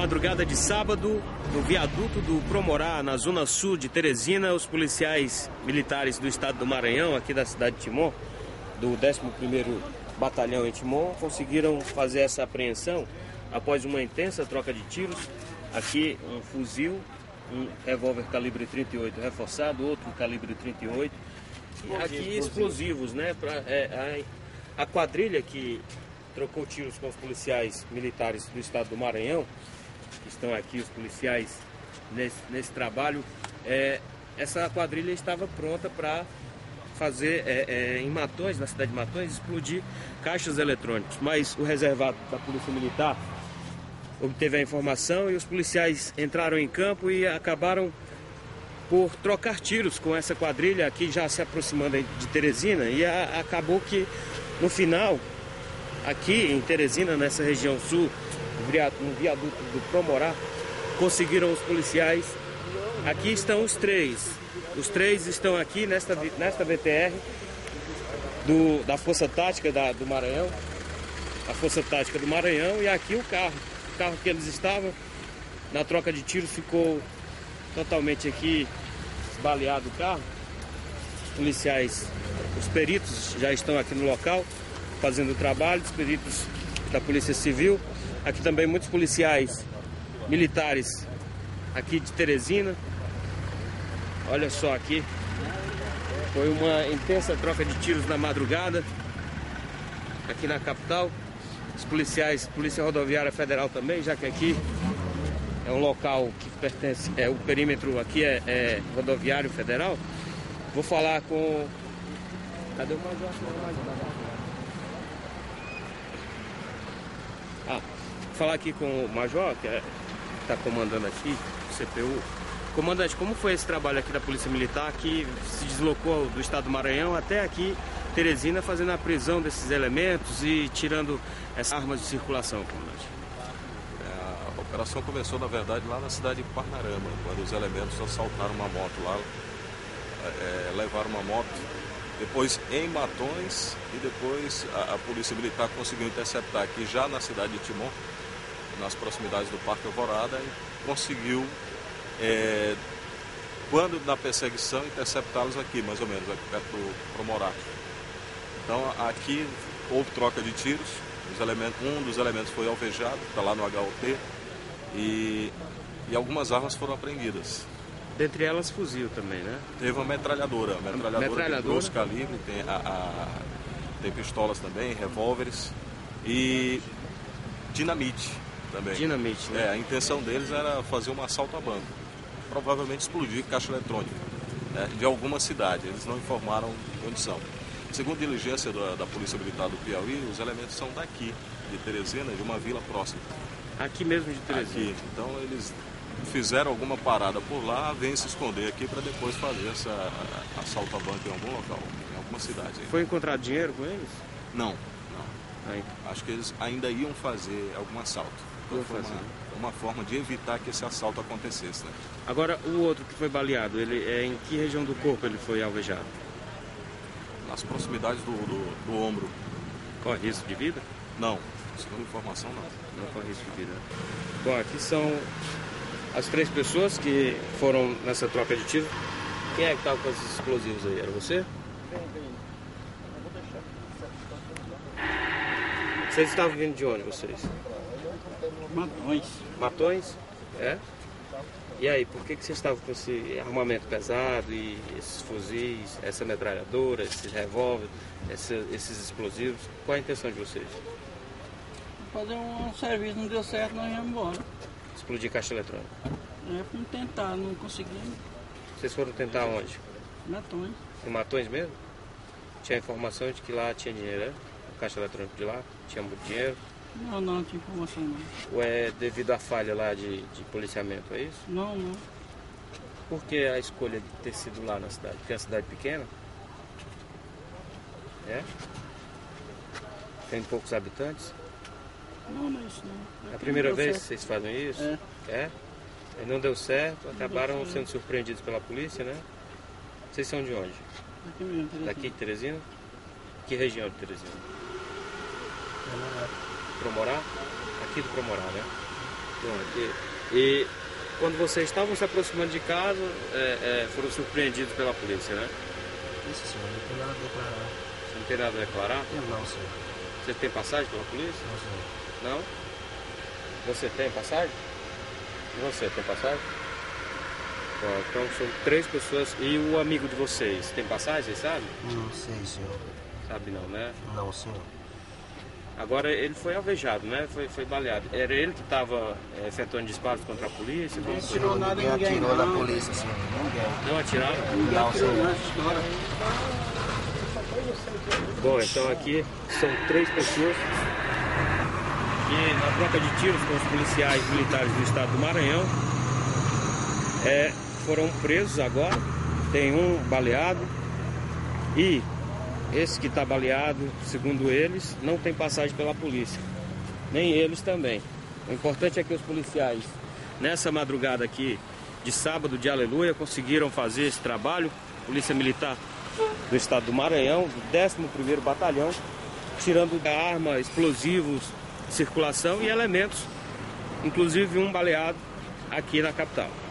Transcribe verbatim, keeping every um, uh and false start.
madrugada de sábado, no viaduto do Promorá, na zona sul de Teresina, os policiais militares do estado do Maranhão, aqui da cidade de Timon, do décimo primeiro Batalhão em Timon, conseguiram fazer essa apreensão após uma intensa troca de tiros. Aqui um fuzil, um revólver calibre trinta e oito reforçado, outro calibre trinta e oito. E aqui explosivos, né? Pra, é, a, a quadrilha que trocou tiros com os policiais militares do estado do Maranhão, que estão aqui os policiais nesse, nesse trabalho, é, essa quadrilha estava pronta para fazer é, é, em Matões, na cidade de Matões, explodir caixas eletrônicos. Mas o reservado da Polícia Militar obteve a informação e os policiais entraram em campo e acabaram por trocar tiros com essa quadrilha aqui já se aproximando de Teresina, e a, acabou que no final, aqui em Teresina, nessa região sul, no viaduto do Promorá, conseguiram os policiais. Aqui estão os três. Os três estão aqui nesta, nesta V T R do, da Força Tática da, do Maranhão. A Força Tática do Maranhão, e aqui o carro. O carro que eles estavam, na troca de tiros, ficou totalmente aqui baleado o carro. Os policiais, os peritos já estão aqui no local fazendo o trabalho, os peritos da Polícia Civil. Aqui também muitos policiais militares aqui de Teresina. Olha só aqui, foi uma intensa troca de tiros na madrugada aqui na capital. Os policiais, Polícia Rodoviária Federal também, já que aqui é um local que pertence, é, o perímetro aqui é, é rodoviário federal. Vou falar com... Cadê o major? Ah, vou falar aqui com o major, que é, está comandando aqui, o C P U. Comandante, como foi esse trabalho aqui da Polícia Militar, que se deslocou do estado do Maranhão até aqui, Teresina, fazendo a prisão desses elementos e tirando essas armas de circulação, comandante? A operação começou, na verdade, lá na cidade de Parnarama, quando os elementos assaltaram uma moto lá, é, levaram uma moto, depois em Matões, e depois a, a Polícia Militar conseguiu interceptar aqui já na cidade de Timon, nas proximidades do Parque Alvorada, e conseguiu, é, quando na perseguição, interceptá-los aqui, mais ou menos, aqui perto do Promorá. Então aqui houve troca de tiros, os elementos, um dos elementos foi alvejado, está lá no H O T, e, e algumas armas foram apreendidas. Dentre elas fuzil também, né? Teve uma metralhadora, uma metralhadora, metralhadora. de grosso calibre, tem, a, a, tem pistolas também, revólveres e dinamite também. Dinamite, né? É, a intenção deles era fazer um assalto à banca, provavelmente explodir caixa eletrônica, né, de alguma cidade, eles não informaram onde são. Segundo diligência da, da Polícia Militar do Piauí, os elementos são daqui, de Teresina, de uma vila próxima. Aqui mesmo de Teresina? Aqui. Então eles fizeram alguma parada por lá, vêm se esconder aqui para depois fazer essa a, assalto à banca em algum local, em alguma cidade. Aí. Foi encontrado dinheiro com eles? Não, não. Aí. Acho que eles ainda iam fazer algum assalto. Então, foi uma, uma forma de evitar que esse assalto acontecesse. Né? Agora, o outro que foi baleado, ele é em que região do corpo ele foi alvejado? Nas proximidades do, do, do ombro. Corre risco de vida? Não, segundo informação não. Não corre risco de vida. Bom, aqui são as três pessoas que foram nessa troca de tiro. Quem é que estava com esses explosivos aí? Era você? Vem, vem. Eu vou deixar. Vocês estavam vindo de onde, vocês? Matões. Matões? É? E aí, por que, que vocês estavam com esse armamento pesado e esses fuzis, essa metralhadora, esses revólveres, esse, esses explosivos? Qual a intenção de vocês? Fazer um serviço, não deu certo, nós íamos embora. Explodir caixa eletrônica? É, fomos tentar, não conseguimos. Vocês foram tentar onde? Matões. Em Matões mesmo? Tinha informação de que lá tinha dinheiro, né? O caixa eletrônico de lá tinha muito dinheiro? Não, não, não tinha informação não. Ou é devido à falha lá de, de policiamento, é isso? Não, não. Por que a escolha de ter sido lá na cidade? Porque é uma cidade pequena? É? Tem poucos habitantes? Não, não é isso não. É a primeira Não deu vez que certo. vocês fazem isso? É. É? E não deu certo, acabaram deu certo. sendo surpreendidos pela polícia, né? Vocês são de onde? Aqui mesmo, Teresina. Daqui de Teresina? Que região de Teresina? Promorá? Aqui do Promorá, né? Bom, e, e quando vocês estavam se aproximando de casa, é, é, foram surpreendidos pela polícia, né? Isso, senhor, não tem nada a declarar. Você não tem nada a declarar? Eu não, senhor. Você tem passagem pela polícia? Não, senhor. Não? Você tem passagem? E você tem passagem? Bom, então são três pessoas. E o amigo de vocês tem passagem, vocês sabem? Não sei, senhor. Sabe não, né? Não, senhor. Agora ele foi alvejado, né? Foi, foi baleado. Era ele que estava é, efetuando disparos contra a polícia? Não Como atirou nada em Ninguém ninguém, atirou na não. polícia, senhor. Ninguém. Não atiraram? Ninguém Não, atirou senhor. nessa história. Bom, então aqui são três pessoas que na troca de tiros com os policiais militares do estado do Maranhão é, foram presos agora. Tem um baleado e esse que está baleado, segundo eles, não tem passagem pela polícia. Nem eles também. O importante é que os policiais, nessa madrugada aqui de sábado de Aleluia, conseguiram fazer esse trabalho. Polícia Militar do estado do Maranhão, do décimo primeiro Batalhão, tirando da arma explosivos de circulação e elementos, inclusive um baleado aqui na capital.